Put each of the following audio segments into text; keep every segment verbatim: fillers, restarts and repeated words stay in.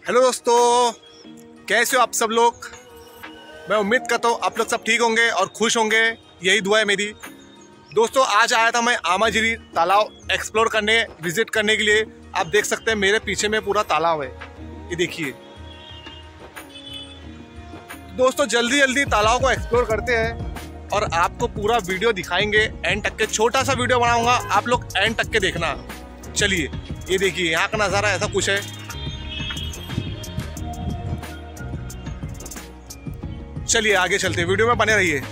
Hello दोस्तों, कैसे हो आप सब लोग। मैं उम्मीद करता हूँ आप लोग सब ठीक होंगे और खुश होंगे, यही दुआ है मेरी। दोस्तों आज आया था मैं आमाझिरी तालाब एक्सप्लोर करने विजिट करने के लिए। आप देख सकते हैं मेरे पीछे में पूरा तालाब है, ये देखिए। दोस्तों जल्दी जल्दी तालाब को एक्सप्लोर करते हैं और आपको पूरा वीडियो दिखाएंगे। एंड तक के छोटा सा वीडियो बनाऊंगा, आप लोग एंड तक के देखना। चलिए ये देखिए, यहाँ का नज़ारा ऐसा कुछ है। चलिए आगे चलते, वीडियो में बने रहिए।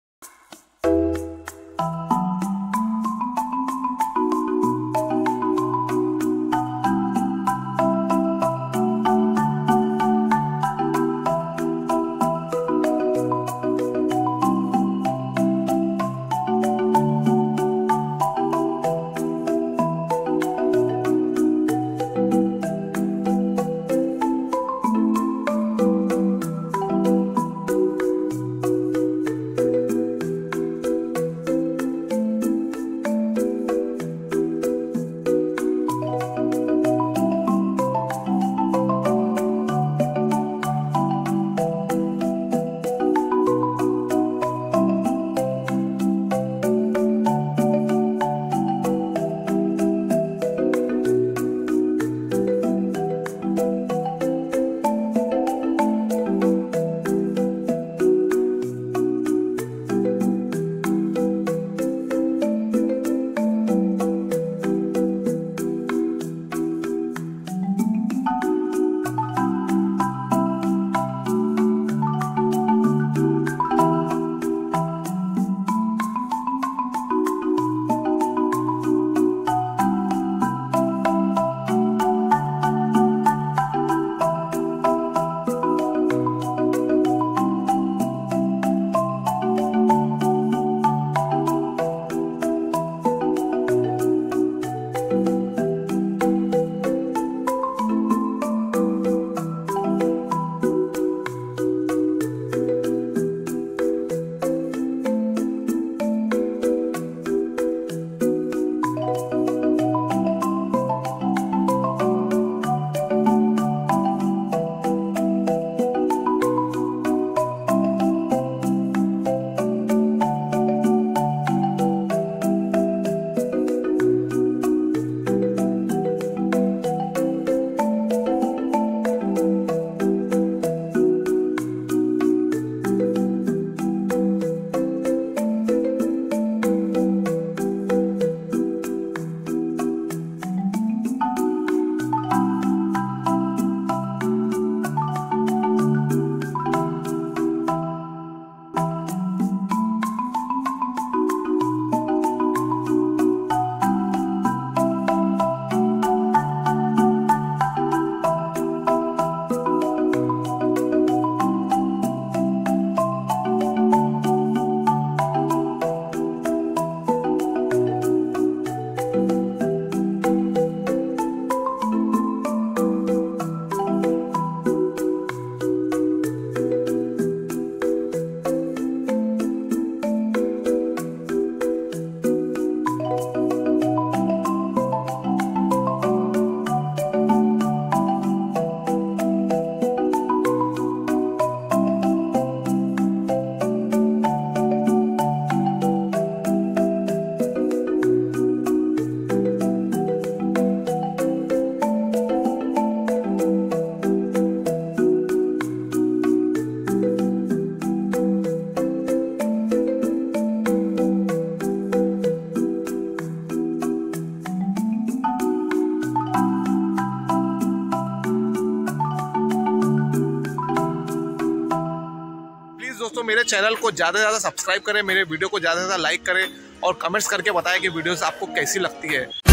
दोस्तों मेरे चैनल को ज़्यादा से ज़्यादा सब्सक्राइब करें, मेरे वीडियो को ज़्यादा से ज़्यादा लाइक करें और कमेंट्स करके बताएं कि वीडियोस आपको कैसी लगती है।